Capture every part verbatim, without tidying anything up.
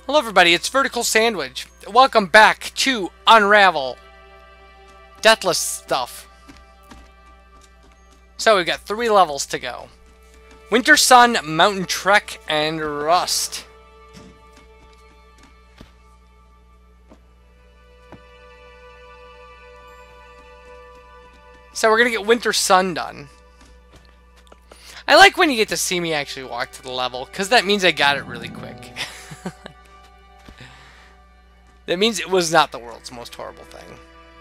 Hello everybody, it's Vertical Sandwich. Welcome back to Unravel. Deathless stuff. So we've got three levels to go. Winter Sun, Mountain Trek, and Rust. So we're gonna get Winter Sun done. I like when you get to see me actually walk to the level, because that means I got it really quick. That means it was not the world's most horrible thing.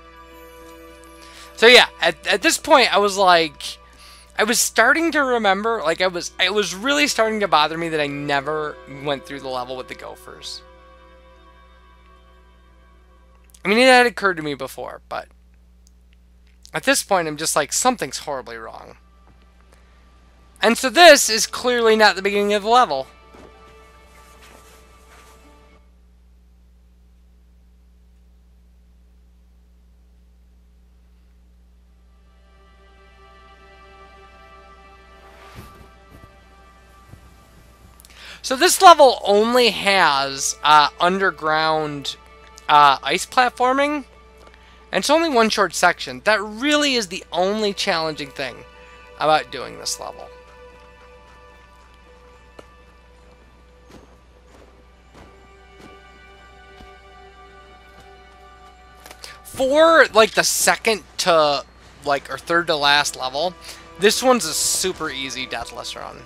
So yeah, at, at this point I was like, I was starting to remember, like I was, it was really starting to bother me that I never went through the level with the gophers. I mean, it had occurred to me before, but at this point I'm just like, something's horribly wrong. And so this is clearly not the beginning of the level. So this level only has uh, underground uh, ice platforming, and it's only one short section. That really is the only challenging thing about doing this level. For like the second to like or third to last level, this one's a super easy deathless run.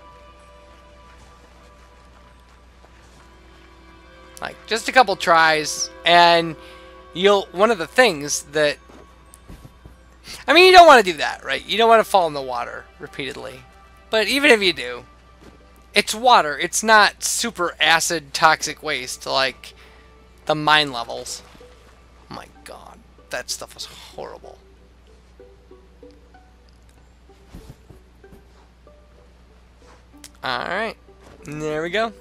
Like, just a couple tries, and you'll, one of the things that, I mean, you don't want to do that, right? You don't want to fall in the water repeatedly. But even if you do, it's water. It's not super acid toxic waste like the mine levels. Oh my god, that stuff was horrible. Alright, there we go.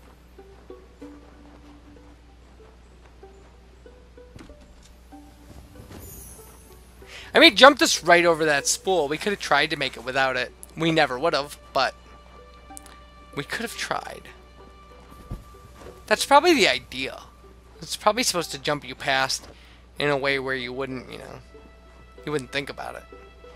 I mean, jump this right over that spool. We could have tried to make it without it. We never would have, but we could have tried. That's probably the idea. It's probably supposed to jump you past in a way where you wouldn't, you know, you wouldn't think about it.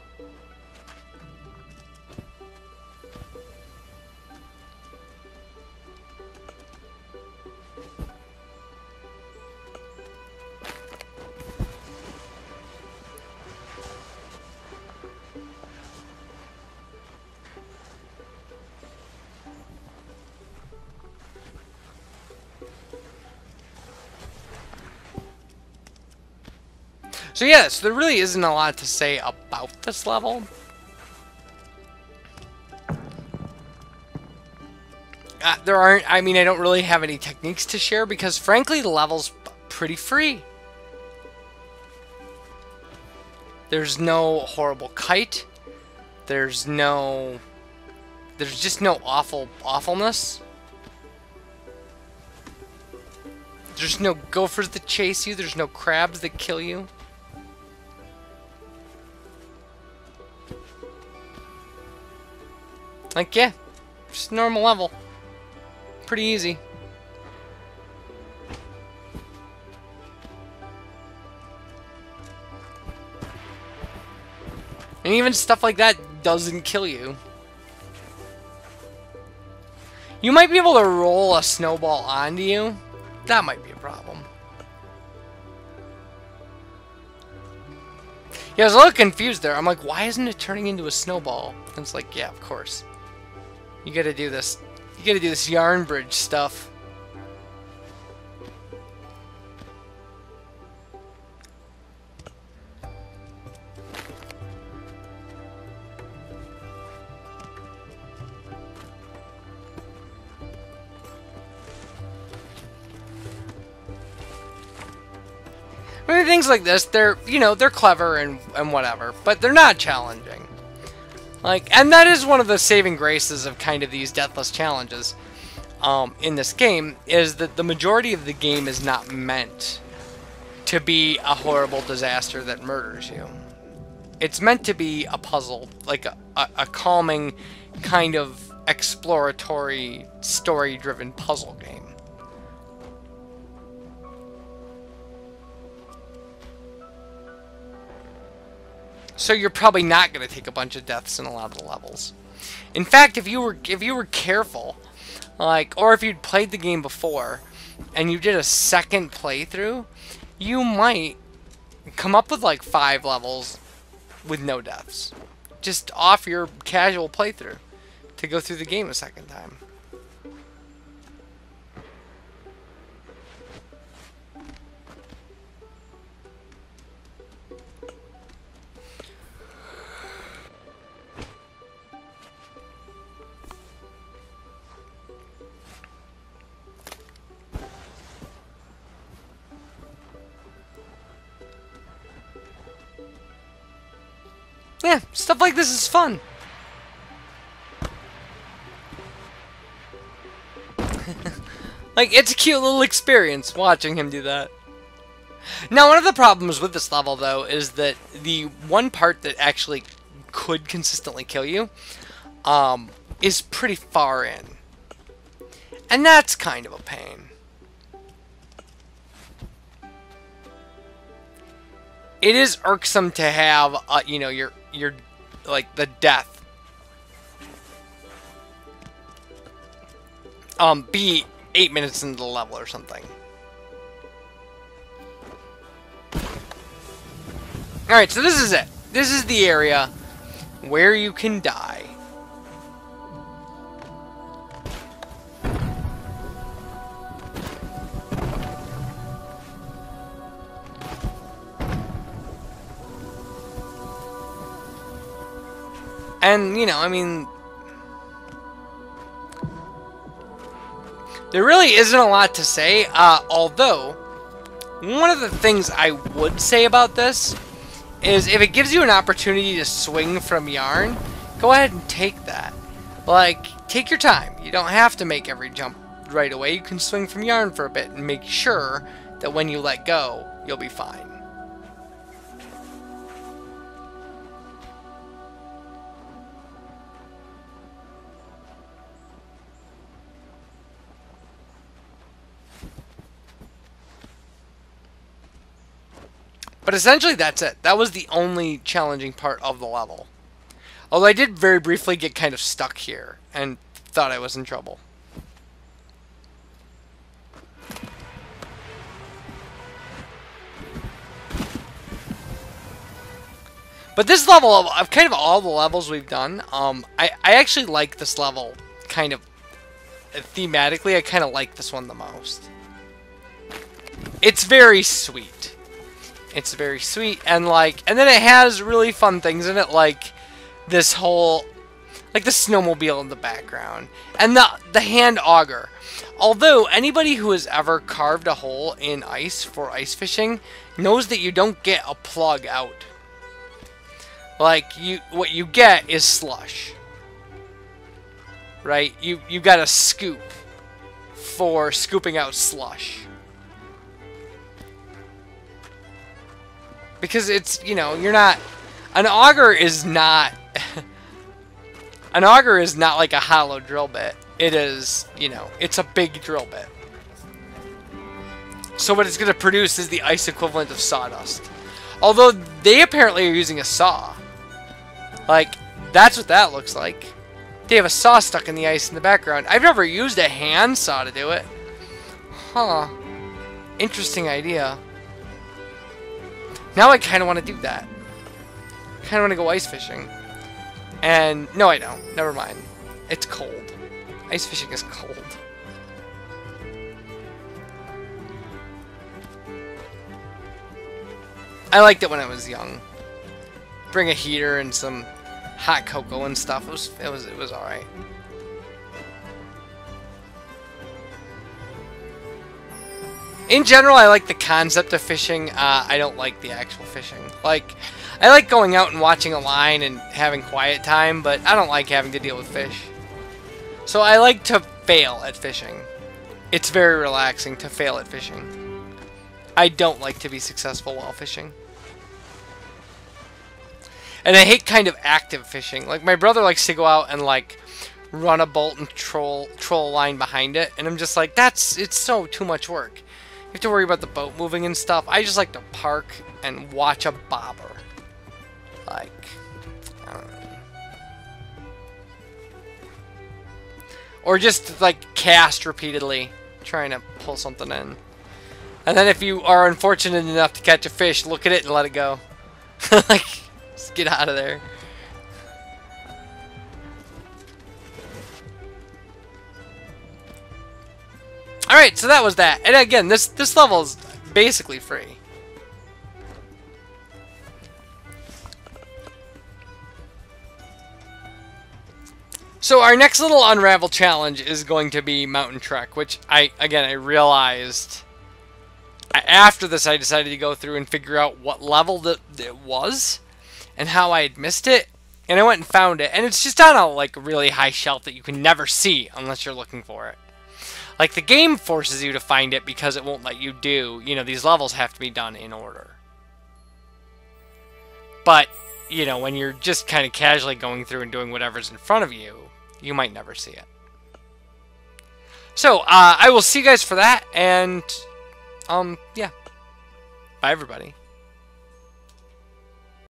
So yes, there really isn't a lot to say about this level. Uh, there aren't, I mean, I don't really have any techniques to share because frankly the level's pretty free. There's no horrible kite. There's no, there's just no awful awfulness. There's no gophers that chase you. There's no crabs that kill you. Like, yeah, just normal level. Pretty easy. And even stuff like that doesn't kill you. You might be able to roll a snowball onto you. That might be a problem. Yeah, I was a little confused there. I'm like, why isn't it turning into a snowball? And it's like, yeah, of course. You gotta do this. You gotta do this yarn bridge stuff. I mean, things like this, they're, you know, they're clever and, and whatever, but they're not challenging. Like, and that is one of the saving graces of kind of these deathless challenges um, in this game, is that the majority of the game is not meant to be a horrible disaster that murders you. It's meant to be a puzzle, like a, a, a calming kind of exploratory, story-driven puzzle game. So you're probably not going to take a bunch of deaths in a lot of the levels. In fact, if you were if you were careful, like, or if you'd played the game before and you did a second playthrough, you might come up with like five levels with no deaths. Just off your casual playthrough to go through the game a second time. Yeah, stuff like this is fun. Like, it's a cute little experience watching him do that. Now, one of the problems with this level, though, is that the one part that actually could consistently kill you um, is pretty far in. And that's kind of a pain. It is irksome to have, uh, you know, your, your, like, the death um, be eight minutes into the level or something. Alright, so this is it. This is the area where you can die. And, you know, I mean, there really isn't a lot to say, uh, although, one of the things I would say about this is if it gives you an opportunity to swing from Yarn, go ahead and take that. Like, take your time. You don't have to make every jump right away. You can swing from Yarn for a bit and make sure that when you let go, you'll be fine. But essentially that's it. That was the only challenging part of the level. Although I did very briefly get kind of stuck here and thought I was in trouble. But this level, of kind of all the levels we've done, um, I, I actually like this level kind of thematically. I kind of like this one the most. It's very sweet. It's very sweet, and like, and then it has really fun things in it, like this whole, like the snowmobile in the background, and the the hand auger. Although anybody who has ever carved a hole in ice for ice fishing knows that you don't get a plug out. Like, you, what you get is slush, right? You you got a scoop for scooping out slush. Because it's, you know, you're not... An auger is not... an auger is not like a hollow drill bit. It is, you know, it's a big drill bit. So what it's going to produce is the ice equivalent of sawdust. Although, they apparently are using a saw. Like, that's what that looks like. They have a saw stuck in the ice in the background. I've never used a hand saw to do it. Huh. Interesting idea. Now I kind of want to do that. Kind of want to go ice fishing. And, no I don't. Never mind. It's cold. Ice fishing is cold. I liked it when I was young. Bring a heater and some hot cocoa and stuff. It was, it was, it was alright. In general, I like the concept of fishing. Uh, I don't like the actual fishing. Like, I like going out and watching a line and having quiet time, but I don't like having to deal with fish. So I like to fail at fishing. It's very relaxing to fail at fishing. I don't like to be successful while fishing. And I hate kind of active fishing. Like, my brother likes to go out and, like, run a bolt and troll, troll a line behind it. And I'm just like, that's, it's so too much work. You have to worry about the boat moving and stuff. I just like to park and watch a bobber. Like, I don't know. Or just, like, cast repeatedly, trying to pull something in. And then if you are unfortunate enough to catch a fish, look at it and let it go. Like, just get out of there. Alright, so that was that. And again, this, this level is basically free. So our next little Unravel challenge is going to be Mountain Trek, which I, again, I realized after this I decided to go through and figure out what level that it was and how I had missed it. And I went and found it. And it's just on a like really high shelf that you can never see unless you're looking for it. Like the game forces you to find it because it won't let you do, you know, these levels have to be done in order. But, you know, when you're just kind of casually going through and doing whatever's in front of you, you might never see it. So, uh, I will see you guys for that, and, um, yeah. Bye, everybody.